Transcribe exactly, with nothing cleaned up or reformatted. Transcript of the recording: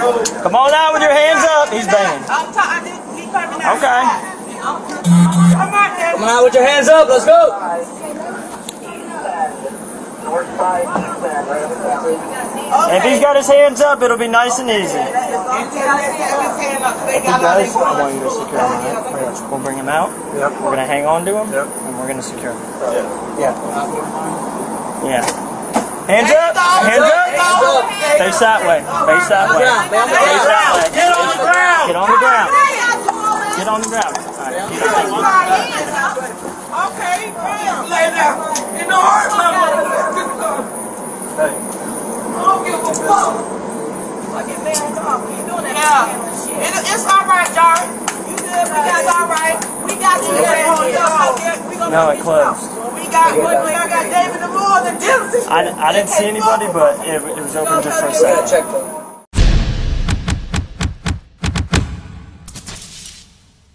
Come on out with your hands up. He's banging. Okay. Come on out with your hands up. Let's go. If he's got his hands up, it'll be nice and easy. If he does, I want you to secure him. Right? We'll bring him out. Yep. We're going to hang on to him, yep. And we're going to secure him. Yeah. Yeah. Hands up! Hands up! Face that way. Face that way. Face that way. Get on the ground! Get on the ground. Get on the ground. Alright, keep it. Okay, lay down. In the heart level. Hey. I don't give a fuck. Fucking man, come on. You doing that? Yeah. It, it's alright, y'all. You good? We got it alright. We got you. No, it closed. We got, we got David the Moore, the deputies. I, I didn't see anybody, but it, it was open just for a second.